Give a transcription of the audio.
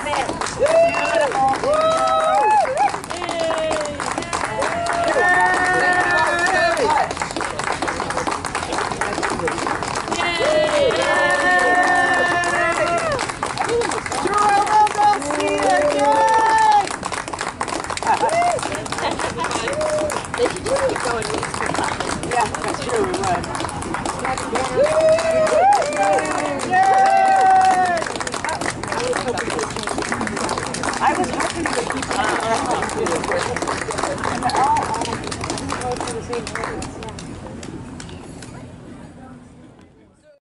it. Beautiful. They should just keep going. Yeah, that's true, we would. I was hoping to keep on.